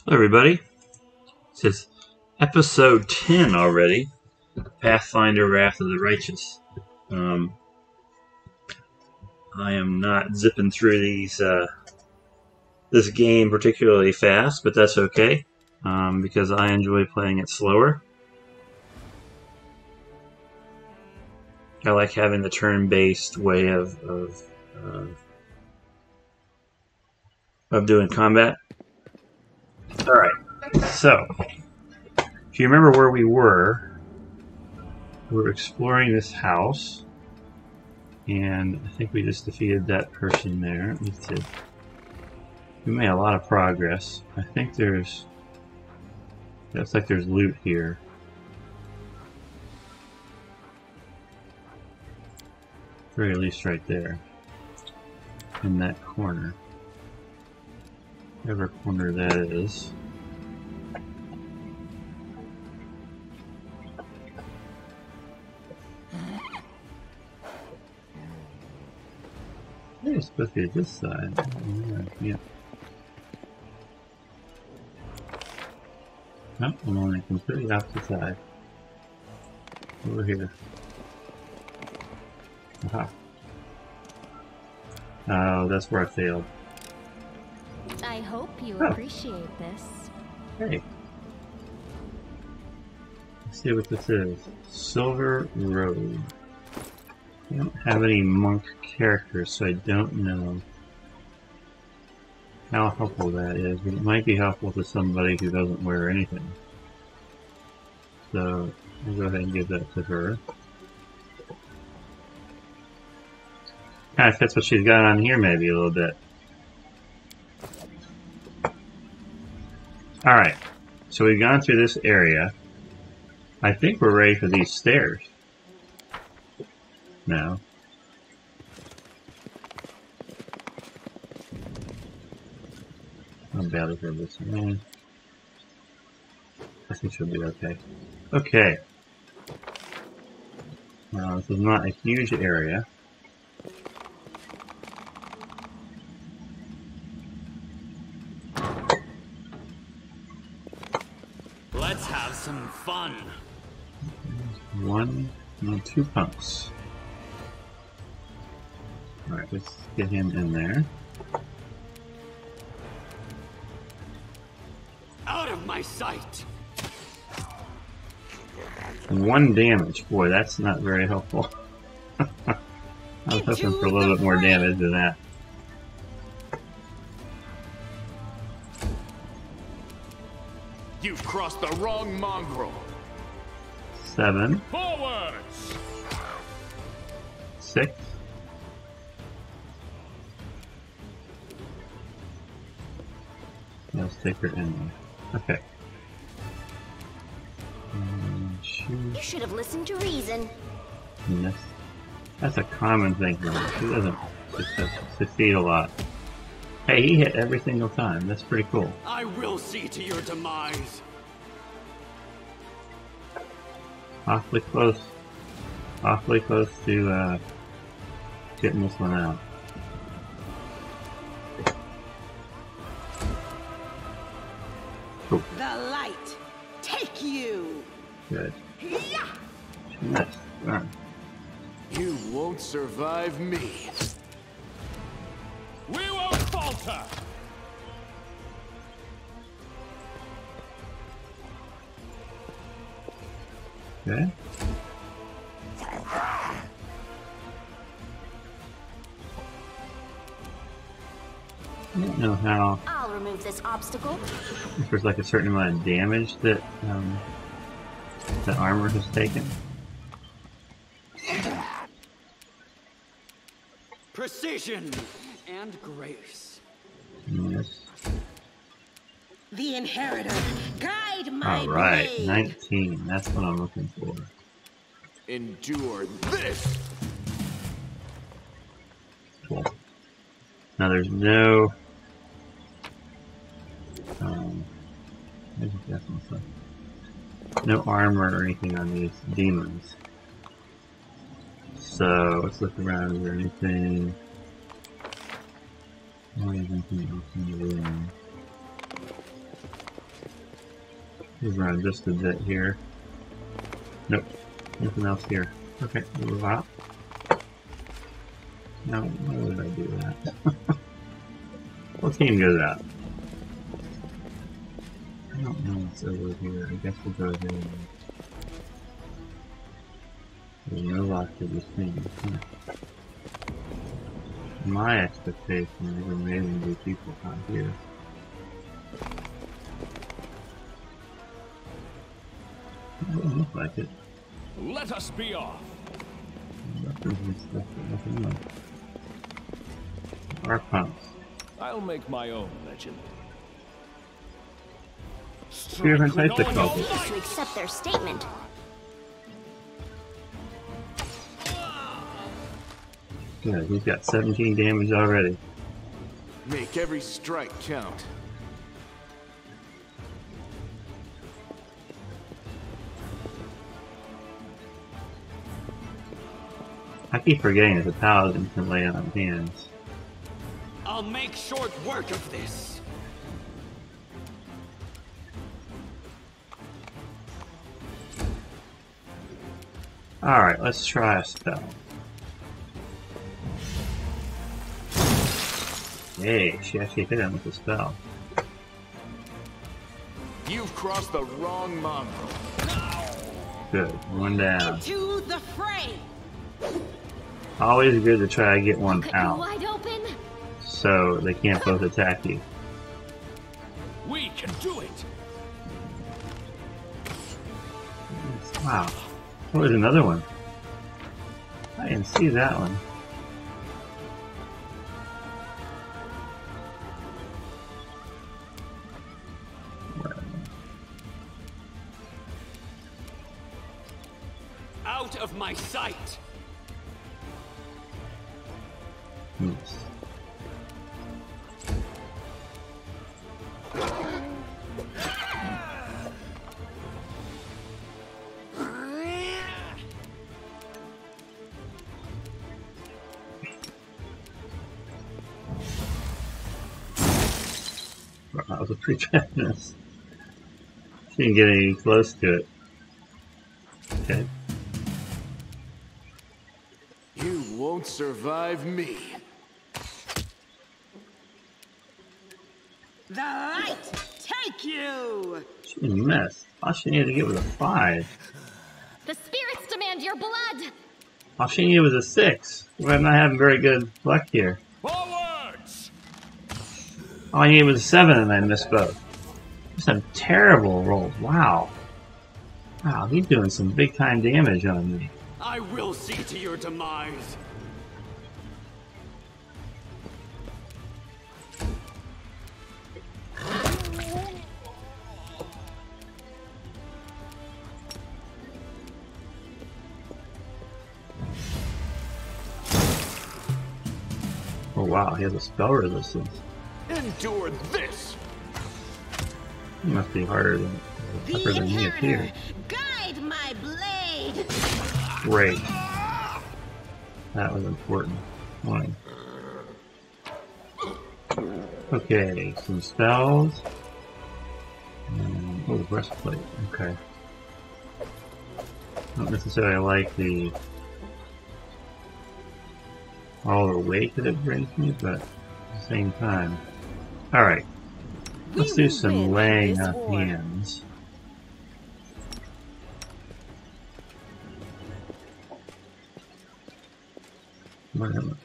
Hello, everybody. It says episode 10 already. Pathfinder: Wrath of the Righteous. I am not zipping through this game particularly fast, but that's okay because I enjoy playing it slower. I like having the turn-based way of doing combat. All right, so if you remember where we were exploring this house, and I think we just defeated that person there. We made a lot of progress. I think looks like there's loot here. At the very least right there. In that corner. Whatever corner that is. I think it's supposed to be this side. Yeah. No, I'm on the completely opposite side. Over here. Aha. Oh, that's where I failed. I hope you appreciate this. Hey. Let's see what this is. Silver Road. I don't have any monk characters, so I don't know how helpful that is, but it might be helpful to somebody who doesn't wear anything. So, I'll go ahead and give that to her. Kind of fits what she's got on here, maybe, a little bit. Alright, so we've gone through this area. I think we're ready for these stairs. Now. I'm badly for this one. I think she'll be okay. Okay. Now, this is not a huge area. Let's have some fun. Two pumps. Alright, let's get him in there. Out of my sight! 1 damage. Boy, that's not very helpful. I was hoping for a little bit more damage than that. You've crossed the wrong mongrel. 7. Forwards! 6. Let's take her in there. Okay. You should have listened to reason. That's a common thing for her. She doesn't succeed a lot. Hey, he hit every single time. That's pretty cool. I will see to your demise. Awfully close. Awfully close to getting this one out. Cool. The light, take you. Good. Yeah. Nice. Run. You won't survive me. We won't falter. Okay. I don't know how. I'll remove this obstacle. If there's like a certain amount of damage that the armor has taken. Precision and grace. Yes. The inheritor, guide my All right, blade. 19. That's what I'm looking for. Endure this. Cool. Now there's no. No armor or anything on these demons. So let's look around. Is there anything? Oh, anything else in the room? Move around just a bit here. Nope. Nothing else here. Okay, move out. No, why would I do that? What team goes out? I don't know what's over here. I guess we'll go ahead and... There's no lock to this thing. My expectation is there may even be people out here. It doesn't look like it. Let us be off. Weapons and stuff, but nothing else. Our pumps. I'll make my own legend. Two different types of I cultists. refuse to accept their statement. Good, he's got 17 damage already. Make every strike count. I keep forgetting that the paladin can lay on hands. I'll make short work of this. Alright, let's try a spell. Hey, she actually hit him with a spell. You've crossed the wrong mongrel. Good, one down. Into the fray. Always good to try to get one Cut you out, wide open. so they can't both attack you. We can do it. Wow. Oh, there's another one. I didn't see that one. Out of my sight. Oops. Wow, that was a pretty bad miss. She didn't get any close to it. Okay. You won't survive me. The light take you. She missed. All she needed to get was a 5. The spirits demand your blood. All she needed was a 6. We're not having very good luck here. Forwards! All I needed was a 7 and I missed both. Some terrible rolls. Wow. Wow, he's doing some big time damage on me. I will see to your demise. Oh wow, he has a spell resistance. Endure this. He must be harder than tougher The than he inheritor. appeared. Guide my blade. Great. That was important. One. Okay, some spells. Oh, the breastplate. Okay. Not necessarily like the all the weight that it brings me, but at the same time. Alright. Let's do some laying of hands. Whatever.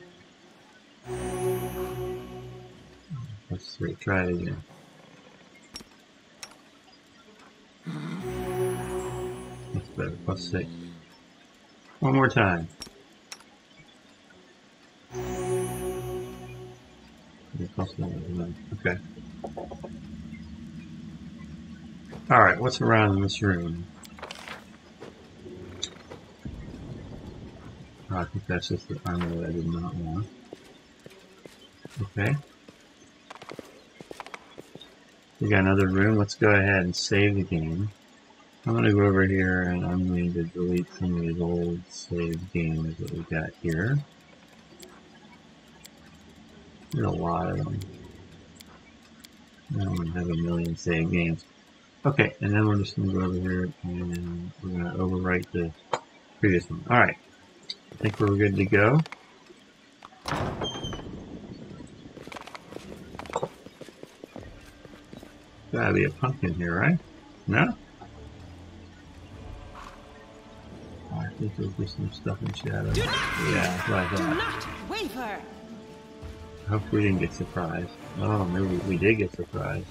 Let's try it again. That's better. +6. One more time. +1. Okay. Alright, what's around in this room? Oh, I think that's just the armor that I did not want. Okay. We got another room. Let's go ahead and save the game. I'm going to go over here and I'm going to delete some of these old saved games that we got here. There's a lot of them. I don't have a million saved games. Okay, and then we're just going to go over here and we're going to overwrite the previous one. Alright, I think we're good to go. Gotta be a pumpkin here, right? No? Oh, I think there's just some stuff in shadow. Do not Yeah, that's what I Do thought. not waver. I hope we didn't get surprised. Oh, maybe we did get surprised.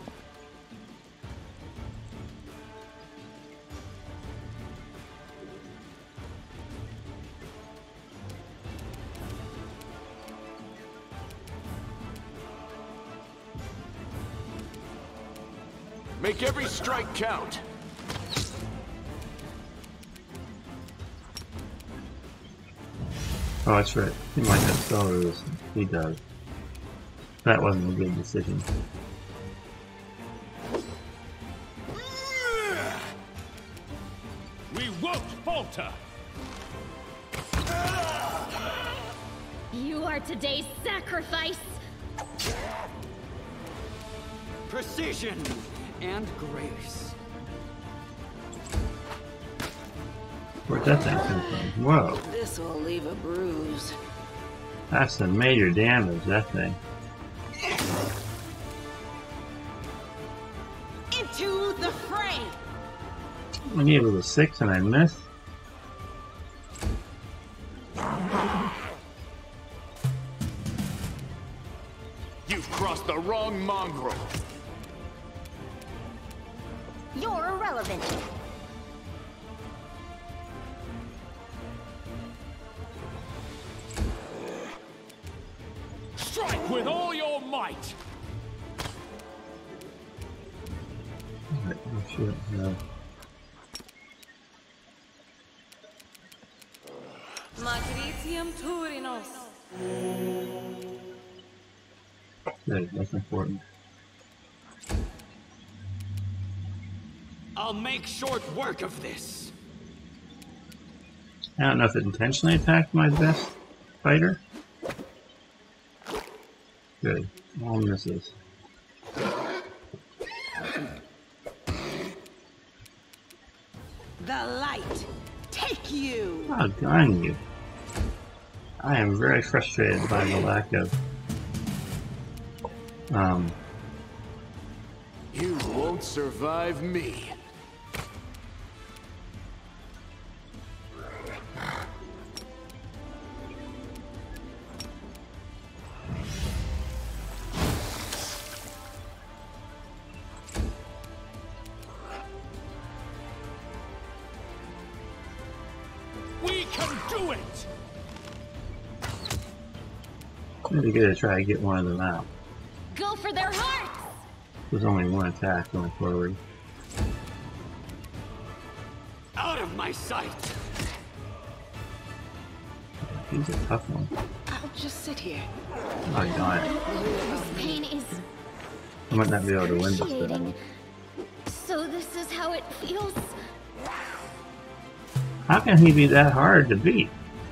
Make every strike count. Oh, that's right. He might have spell resistance. He does. That wasn't a good decision. We won't falter. You are today's sacrifice. Precision and grace. Where'd that thing come from? Whoa. This will leave a bruise. That's some major damage, that thing. Into the fray. I need it was a 6 and I missed. You've crossed the wrong mongrel. You're irrelevant. Strike with all your might. Alright, oh shit, no. Matricium Turinos. Good, that's important. I'll make short work of this. I don't know if it intentionally attacked my best fighter. Good. All misses. The light. Take you. Oh, darn you. I am very frustrated by the lack of You won't survive me. We can do it! Maybe good to try to get one of them out. Go for their hearts. There's only one attack going forward. Out of my sight! He's a tough one. I'll just sit here. Oh, darn it. This pain is I might not be able to win this battle. excruciating. So this is how it feels. How can he be that hard to beat?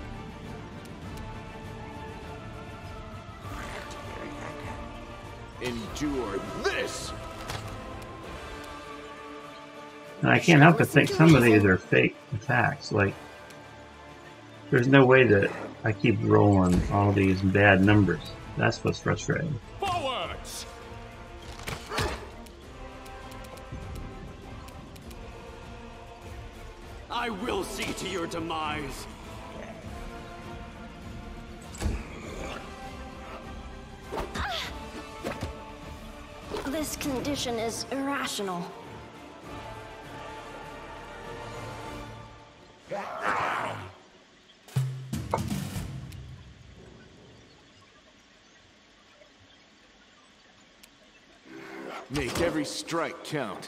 Endure this! And I can't help but think some of these are fake attacks. Like, there's no way that I keep rolling all these bad numbers. That's what's frustrating. Forwards! I will see to your demise. This condition is irrational. Make every strike count.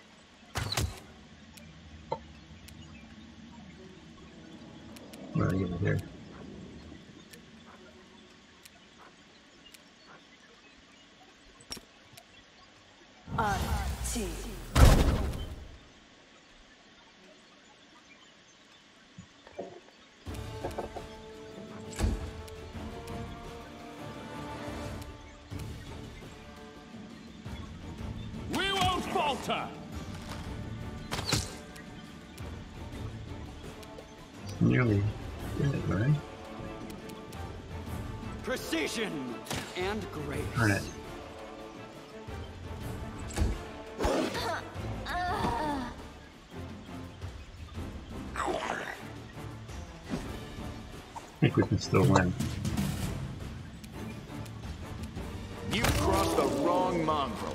Where are you here? We won't falter! nearly good, right? Precision and grace. Darn it. I think we can still win. You crossed the wrong mongrel.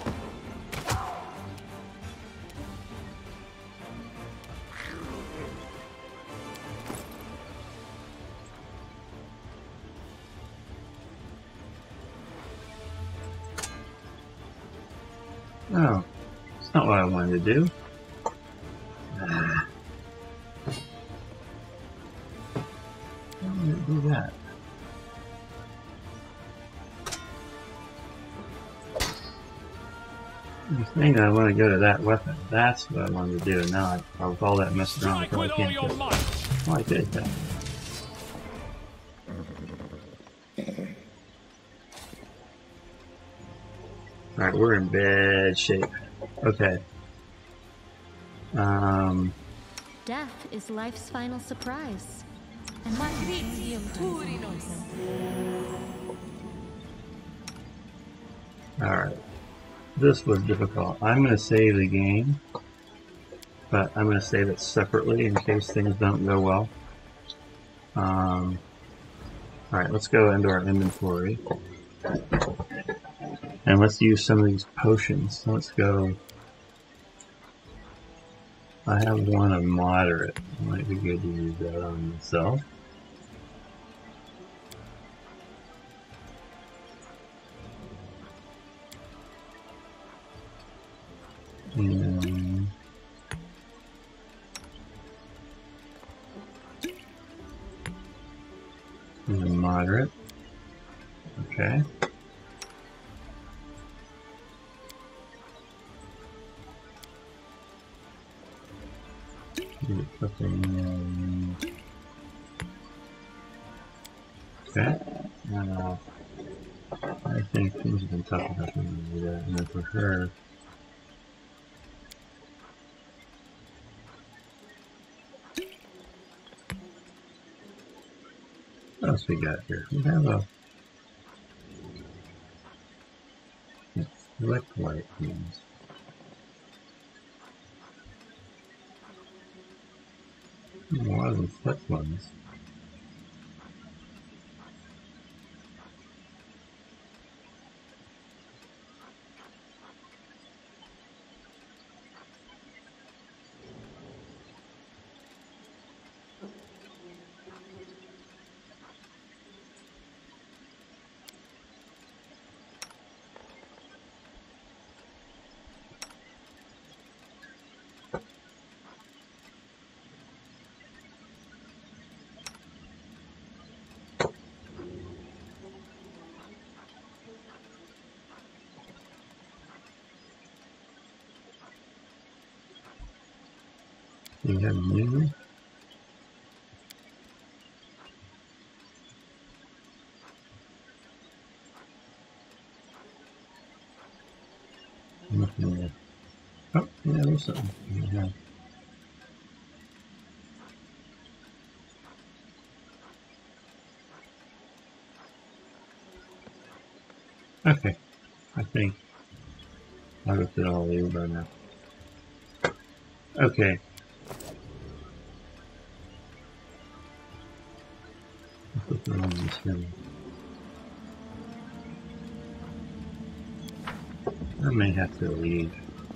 Oh, it's not what I wanted to do. Why did it do that? The thing I want to go to that weapon. That's what I wanted to do. Now, with all that messing around, I Strike with probably all can't your do it. might. Oh, I did that. Alright, we're in bad shape. Okay. Death is life's final surprise. And Magnetium Turinos. Alright. This was difficult. I'm going to save the game, but I'm going to save it separately in case things don't go well. Alright, let's go into our inventory. And let's use some of these potions. Let's go. I have one of moderate. It might be good to use that on myself. And moderate. Okay. Okay. I think things have been tough enough to do that. And then for her, what else we got here? We have a flick light means. A lot of them flip ones. You have new. Nothing there. Oh, yeah, there's something. Yeah. Okay, I think I looked at all these by now. Okay. Put them on this here. I may have to leave.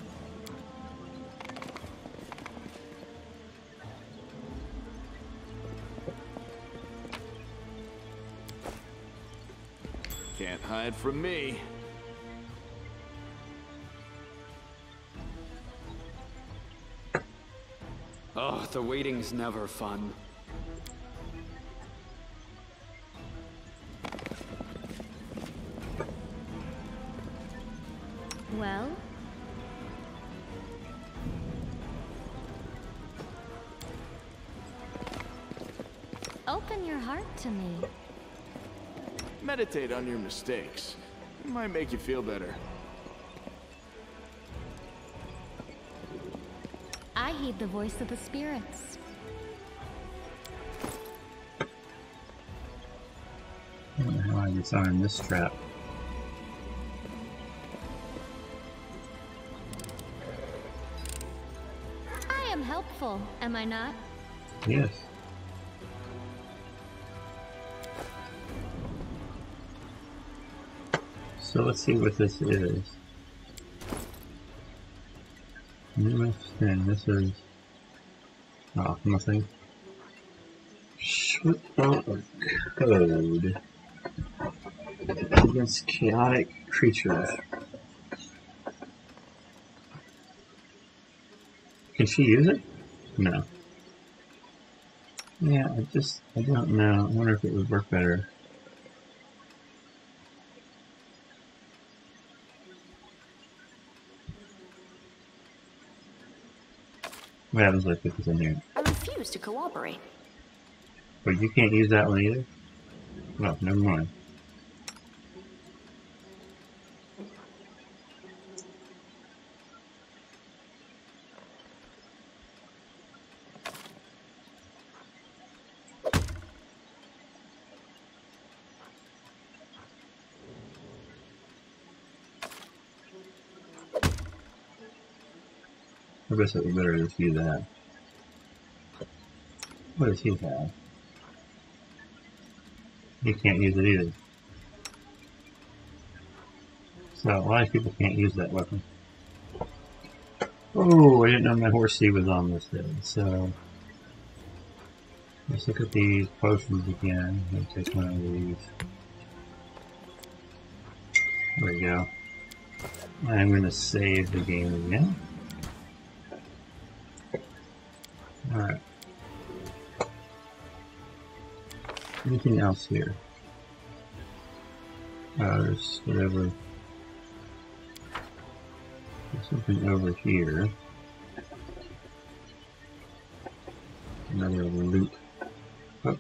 Can't hide from me. Oh, the waiting's never fun. well, open your heart to me. Meditate on your mistakes. It might make you feel better. I heed the voice of the spirits. disarm this trap. I am helpful, am I not? Yes. So let's see what this is. This is nothing. Short of code against chaotic creatures. Can she use it? No. Yeah, I don't know. I wonder if it would work better. What happens if I put this in here? I refuse to cooperate. But you can't use that one either? Well, never mind. I guess it would better just use that. What does he have? He can't use it either. So a lot of people can't use that weapon. Oh, I didn't know my horsey was on this day. So let's look at these potions again. Let me take one of these. There we go. I'm going to save the game again. Alright. Anything else here? There's whatever. There's something over here. Another loot. Oh.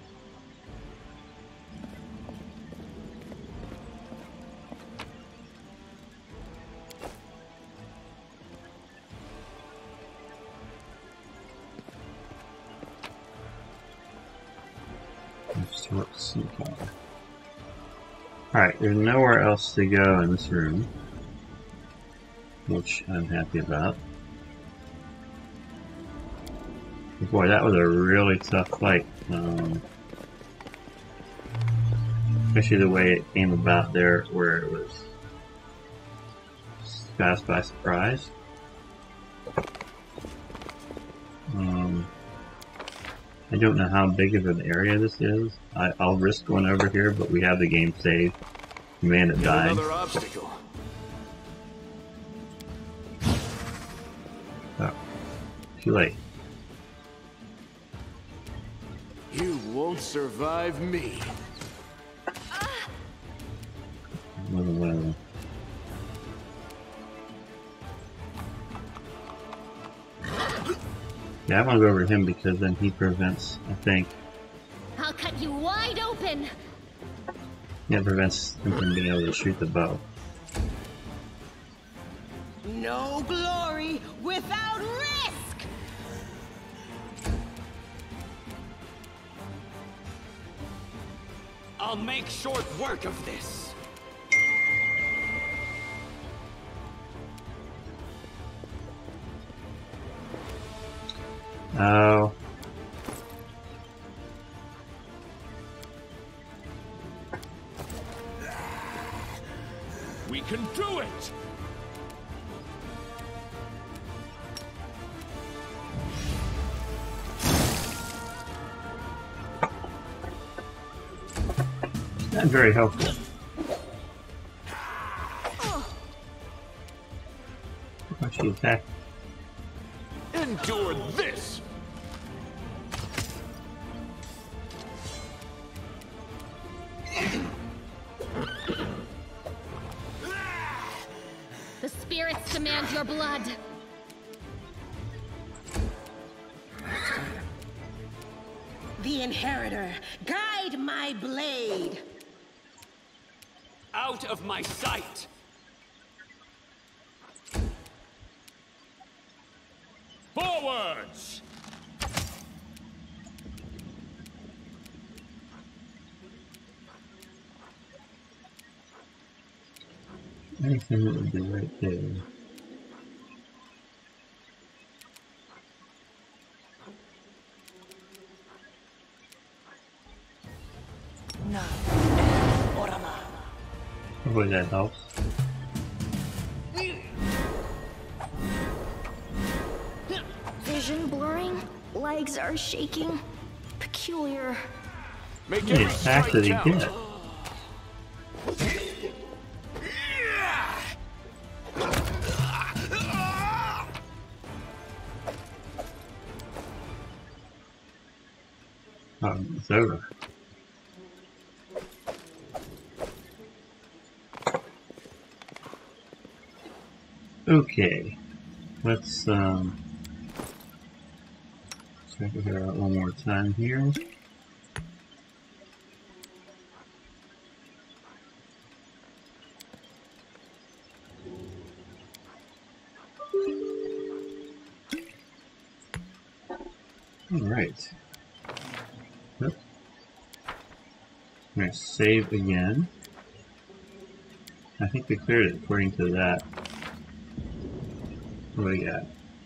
Alright, there's nowhere else to go in this room, which I'm happy about. Boy, that was a really tough fight. Especially the way it came about there, where it was fast by surprise. I don't know how big of an area this is. I'll risk going over here, but we have the game saved. The man that died. Another obstacle. Oh, too late. You won't survive me. Wasn't one of them. Yeah, I want to go over to him because then he prevents, I think, I'll cut you wide open. yeah, it prevents him from being able to shoot the bow. No glory without risk! I'll make short work of this. Oh. We can do it! Not very helpful. Why she attack? Endure this! The spirits demand your blood. The Inheritor, guide my blade! Out of my sight! Forwards! Anything that would be right there. Hopefully that helps. Vision blurring, legs are shaking, peculiar. Make How many every attacks strike did he count. get? Oh, it's over. Okay, let's check it out one more time here. All right. Yep. I'm gonna save again. I think we cleared it according to that. What do we got?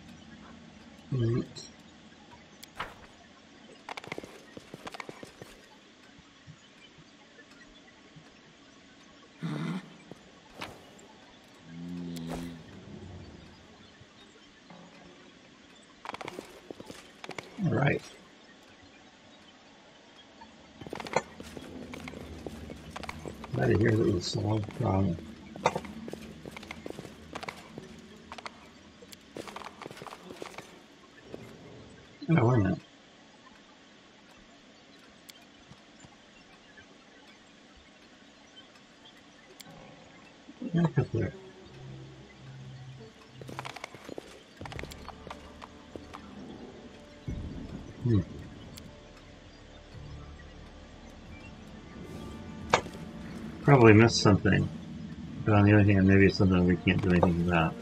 All right. Glad to hear that we solved the problem. Oh, wait a minute. Back up there. Probably missed something. But on the other hand, maybe it's something we can't do anything about.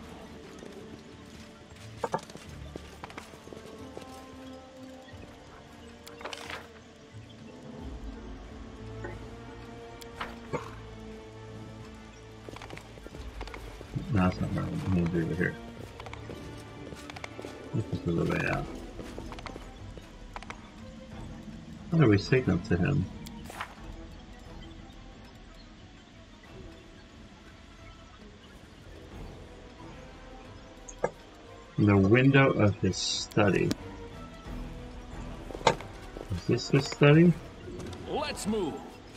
No, that's not right. I'm going to do it here. This is a little way out. How do we signal to him? The window of his study. Is this his study? Let's move.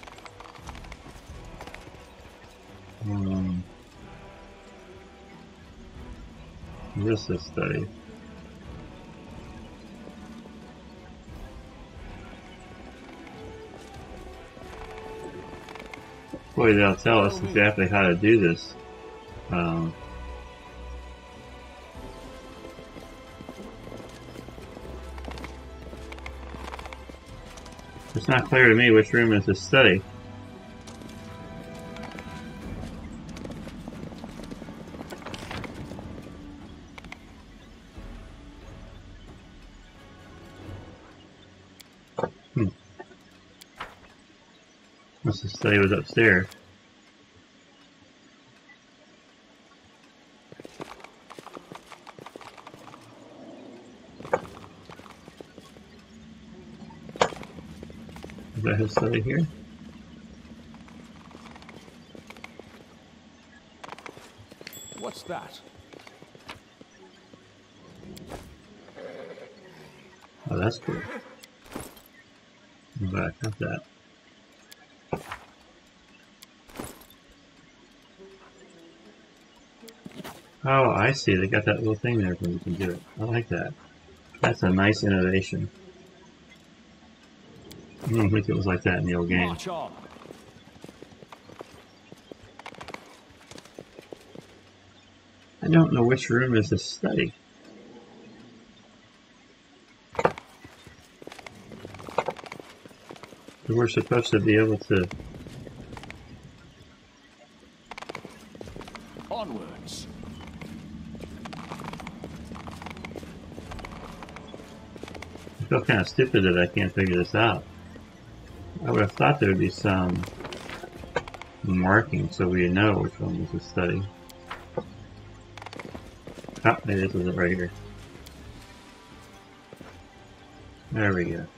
This is his study. Boy, they'll tell us exactly how to do this. It's not clear to me which room is his study. Must have study was upstairs. Is that his study here? What's that? Oh, that's cool. I'm glad I got that. Oh, I see. They got that little thing there where you can do it. I like that. That's a nice innovation. I don't think it was like that in the old game. March on. I don't know which room is the study. We're supposed to be able to... Onwards. I feel kind of stupid that I can't figure this out. I would have thought there would be some marking so we know which one was a study. Oh, maybe this was it right here. There we go.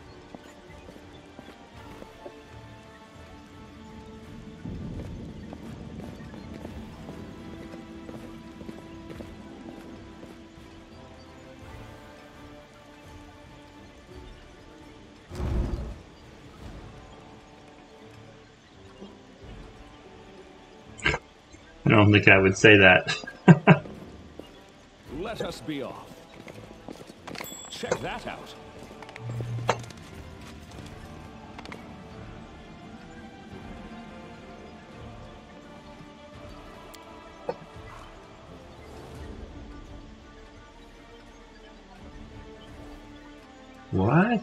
I don't think I would say that. Let us be off. Check that out. What?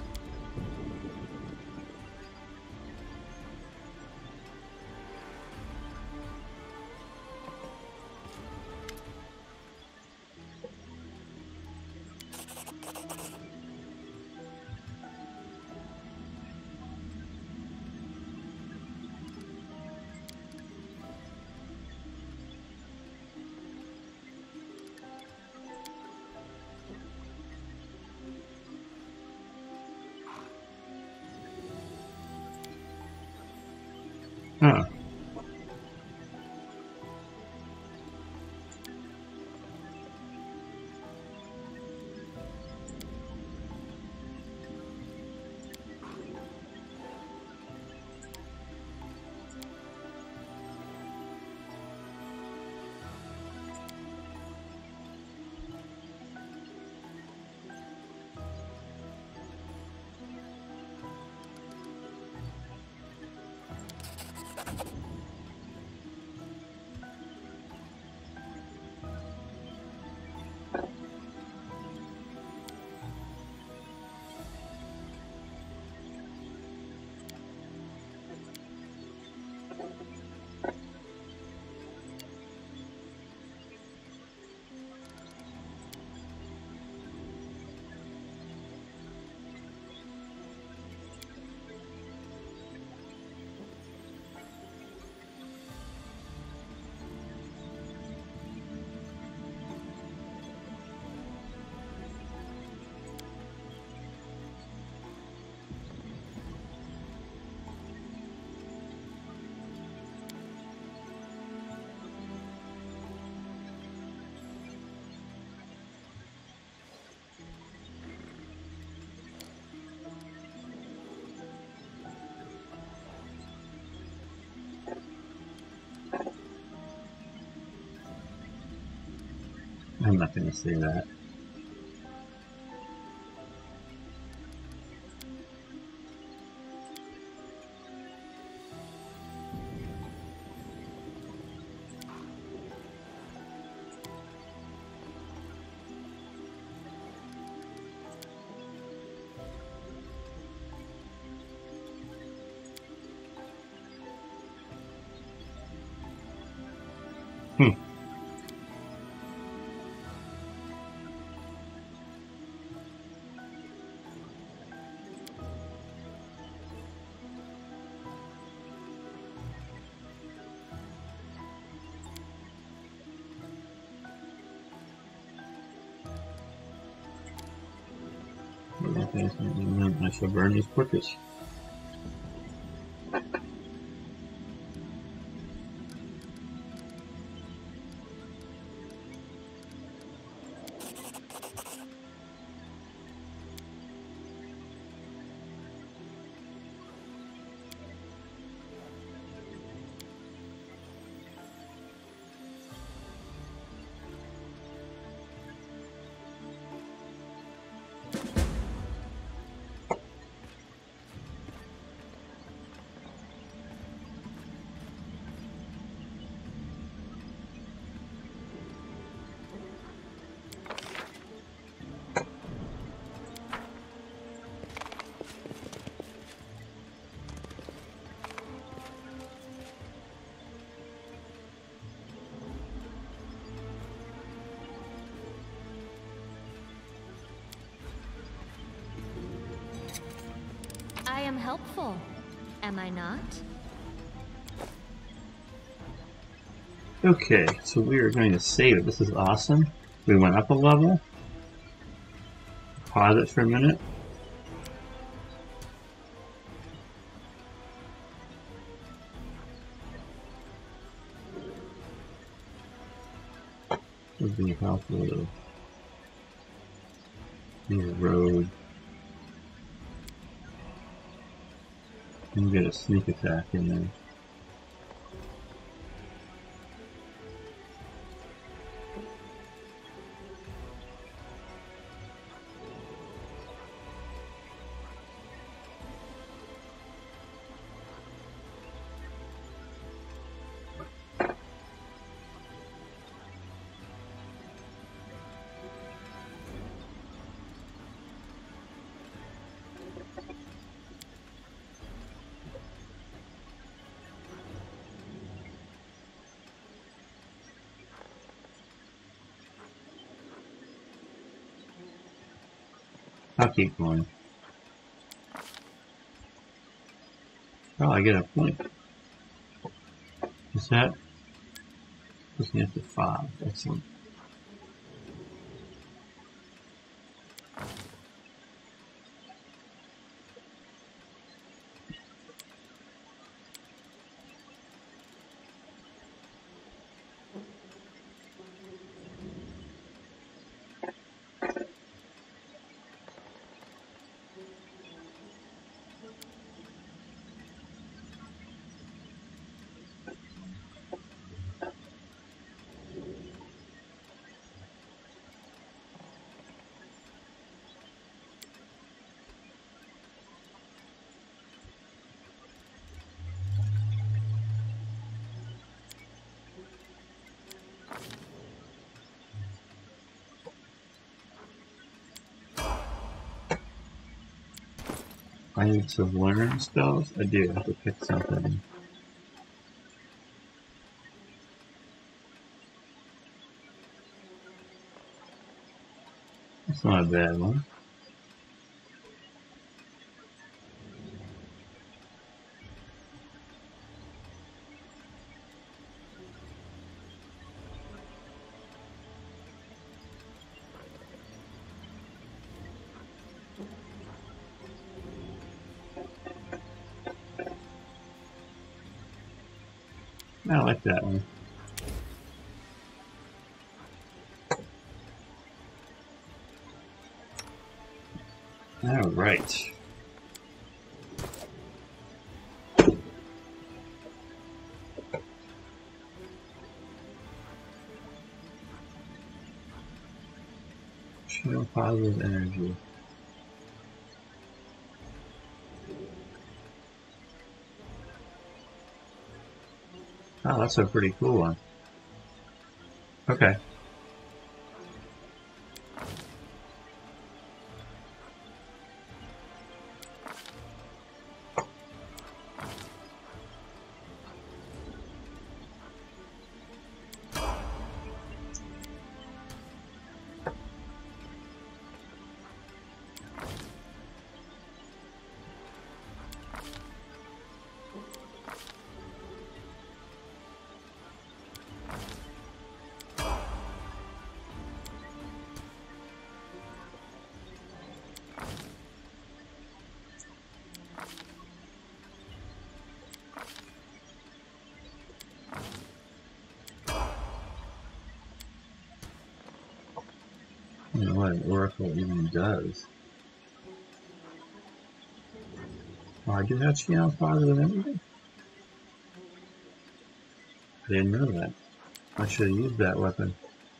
Huh. I'm not going to say that. I shall burn these portraits. I am helpful, am I not? Okay, so we are going to save it. This is awesome. We went up a level. Pause it for a minute. Would be helpful to need a road. And get a sneak attack in there. I'll keep going. Oh, I get a point. Is that? Puts me up to 5. Excellent. I need to learn spells? I do have to pick something. That's not a bad one. I like that one. All right. Channel positive energy. Oh, that's a pretty cool one. Okay. I don't know what an oracle even does. Oh, I do have channel positive energy? I didn't know that. I should have used that weapon.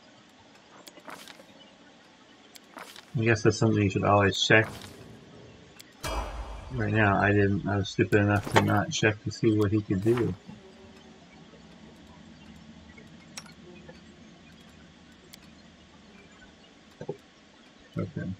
I guess that's something you should always check. Right now, I didn't. I was stupid enough to not check to see what he could do. Okay.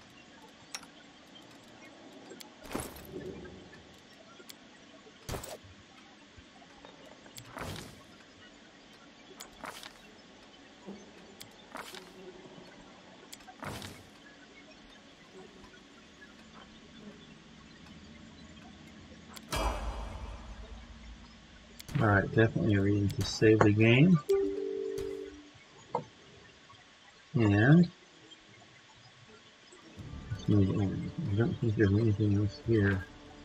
Alright, definitely a reason to save the game. And let's move on. I don't think there's anything else here.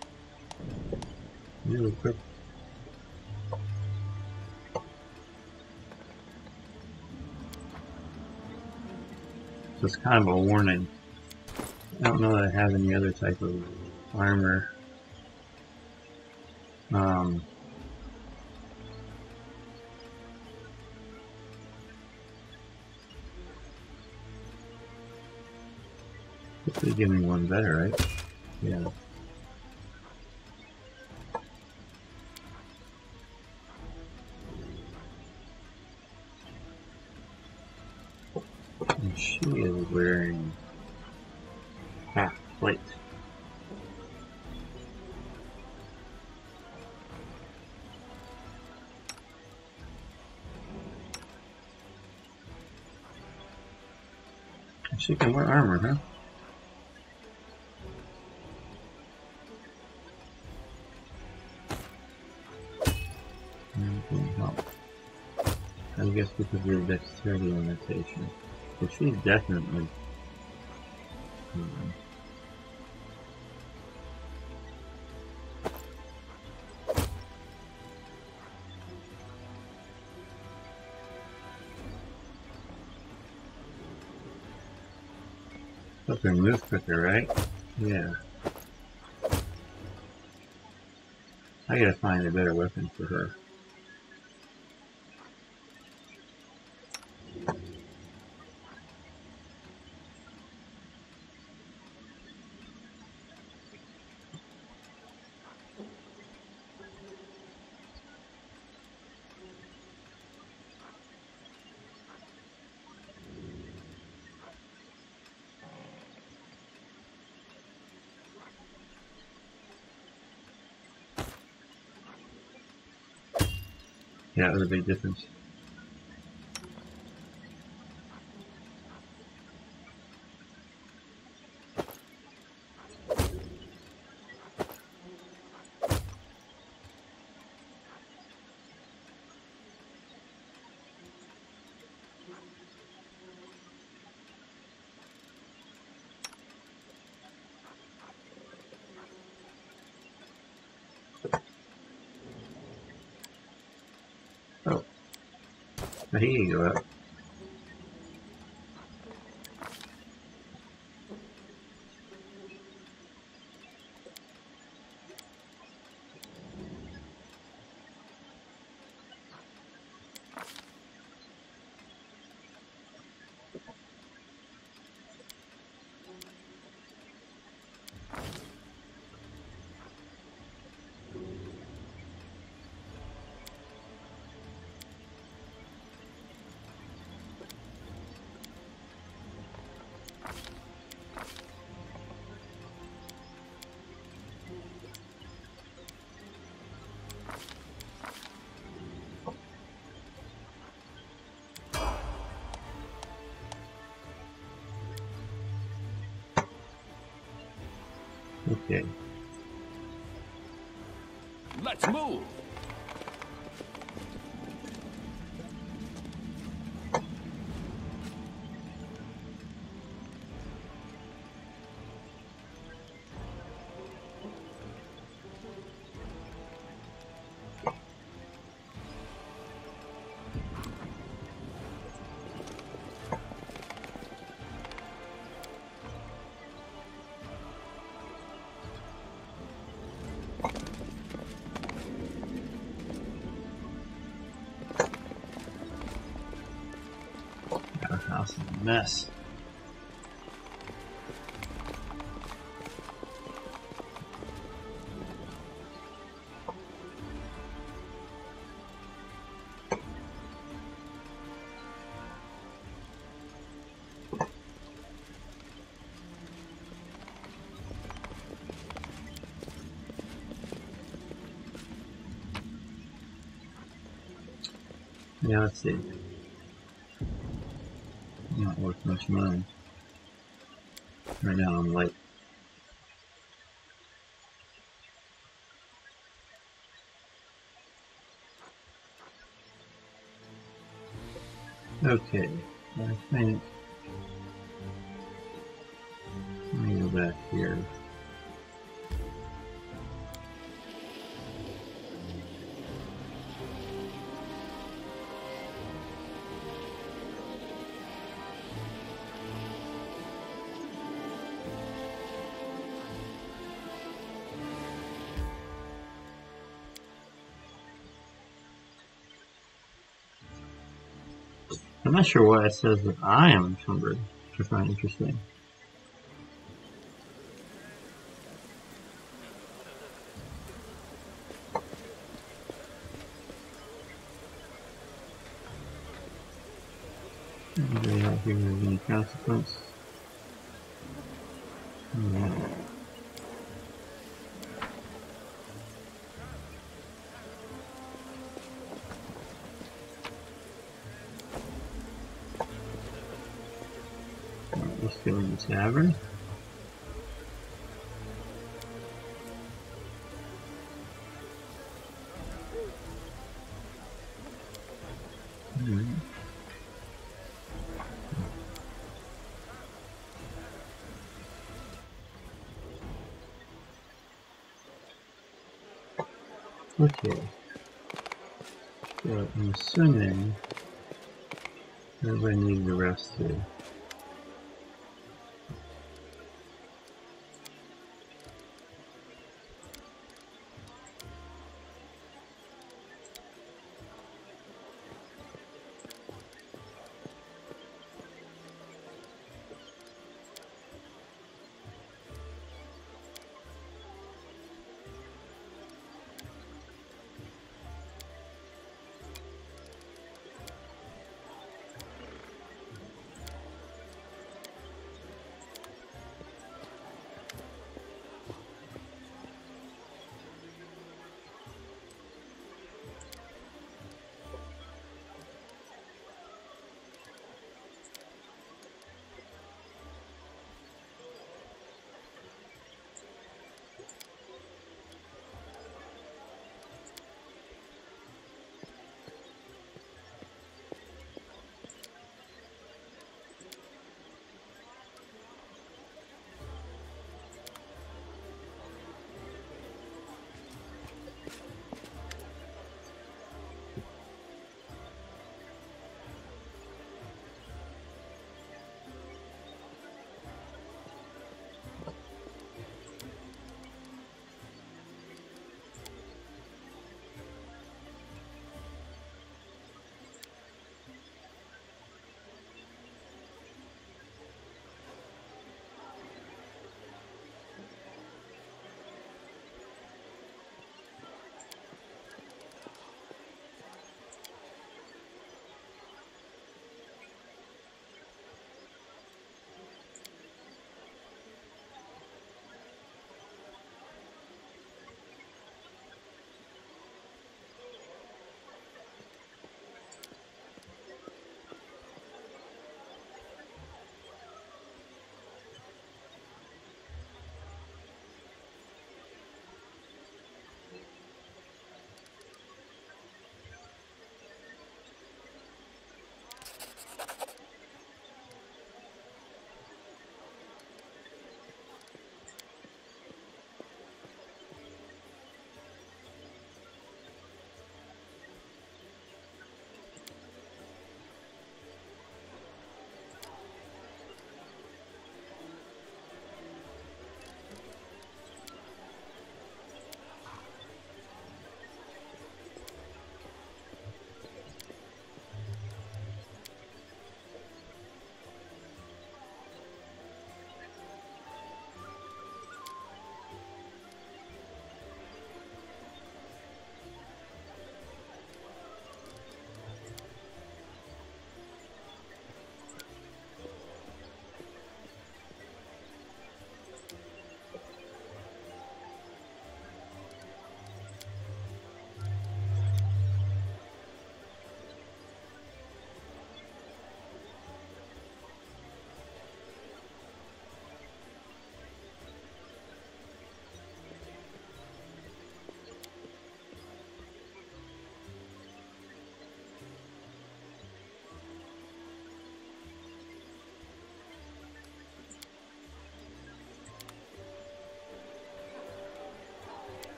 Really quick. So it's kind of a warning. I don't know that I have any other type of armor. Hopefully give me one better, right? Yeah. And she is wearing half plate. She can wear armor, huh? I guess because of your dexterity limitation. But she's definitely... Hope her move quicker, right? Yeah. I gotta find a better weapon for her. Yeah, that was a big difference. Oh. Now he can go up. Okay. Let's move. Our house is a mess. Yeah, let's see. Not worth much money. Right now I'm light. Okay, I think Let me go back here. I'm not sure why it says that I am encumbered, which I find interesting. Anybody out here have any consequence? No. Let's go in the tavern. Okay. So I'm assuming everybody needs a rest here.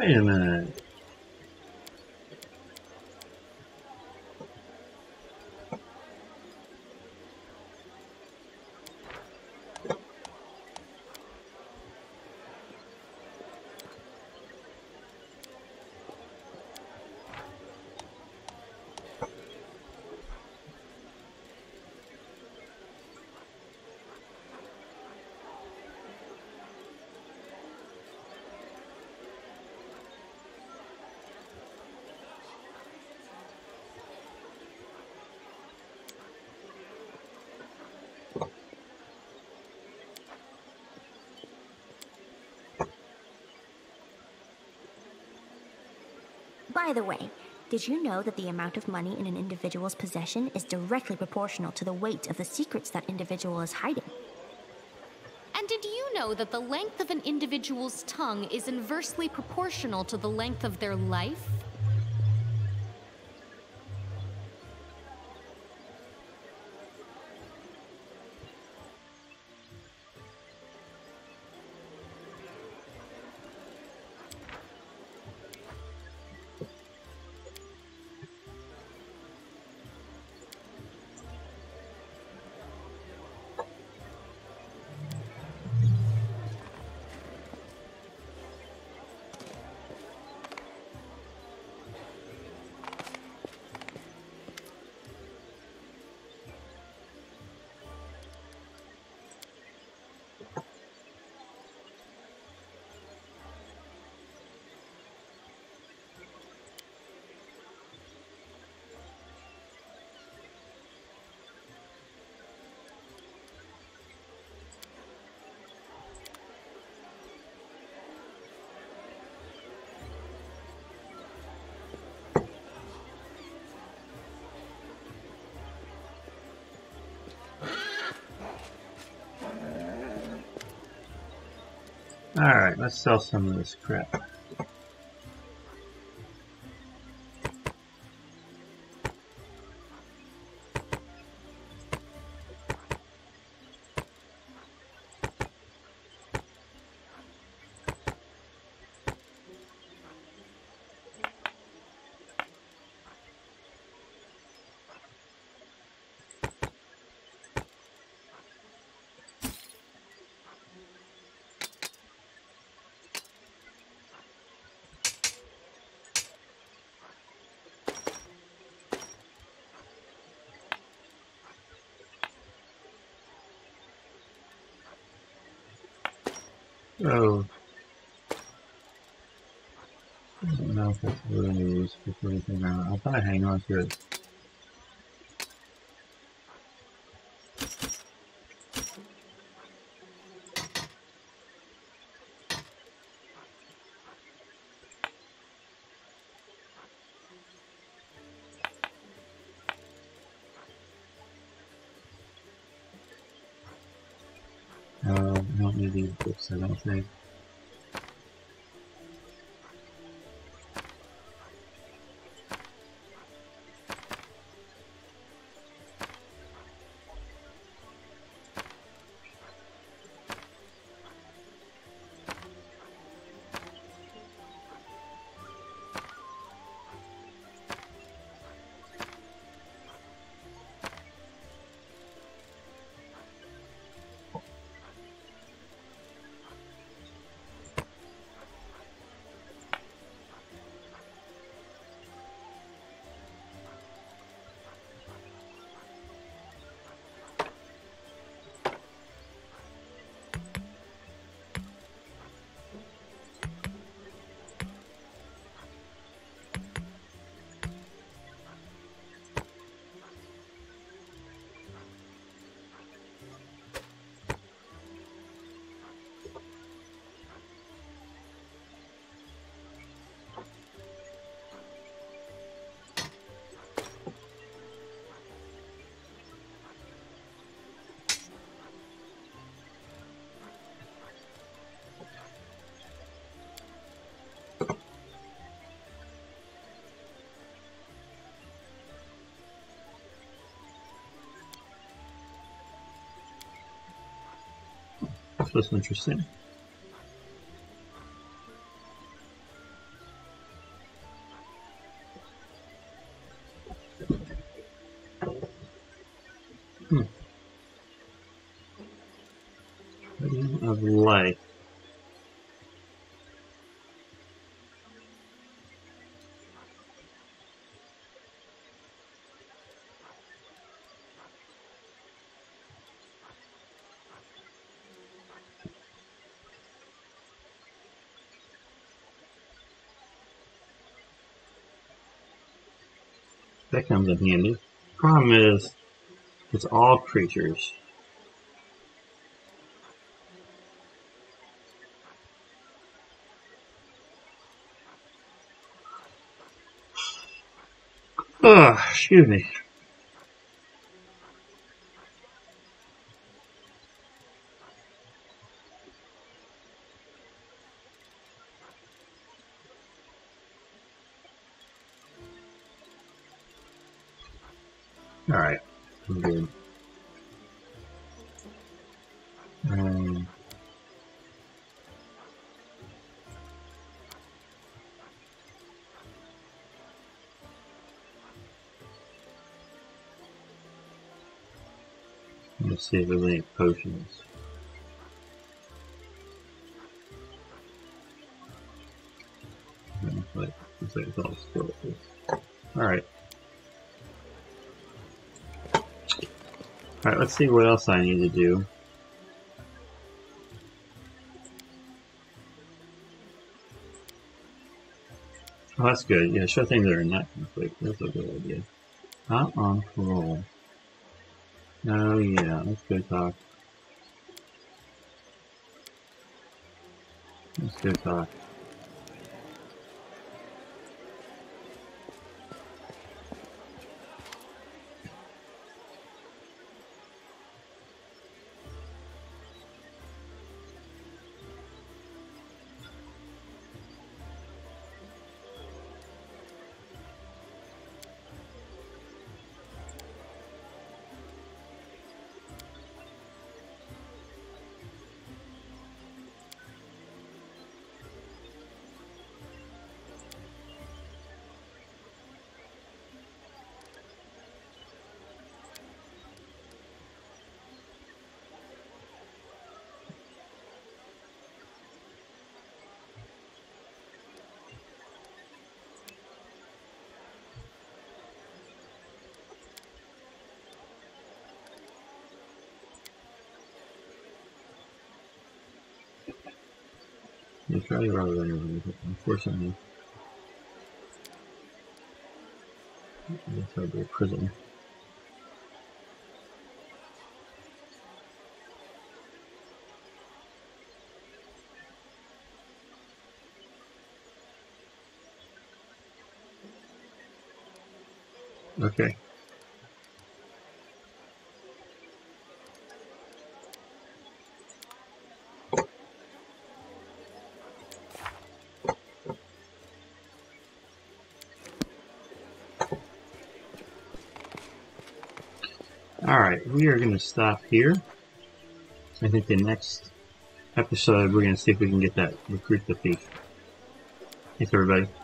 Wait a minute. By the way, did you know that the amount of money in an individual's possession is directly proportional to the weight of the secrets that individual is hiding? And did you know that the length of an individual's tongue is inversely proportional to the length of their life? Alright, let's sell some of this crap. Oh, I don't know if that's really useful for anything or not. I'll probably hang on to it. I don't need these books, I don't think. This was interesting. Of life. That comes in handy. Problem is, it's all creatures. Oh, excuse me. Alright, I'm good. Let's see if there's any potions. Looks like it's all skeleton. Alright. Alright, let's see what else I need to do. Oh, that's good. Yeah, show things that are not conflict. That's a good idea. Not on parole. Oh yeah, let's go talk. Let's go talk. You try rather than unfortunately. This would be a prison. Okay. Alright, we are going to stop here. I think the next episode we're going to see if we can get that recruit the thief. Thanks everybody.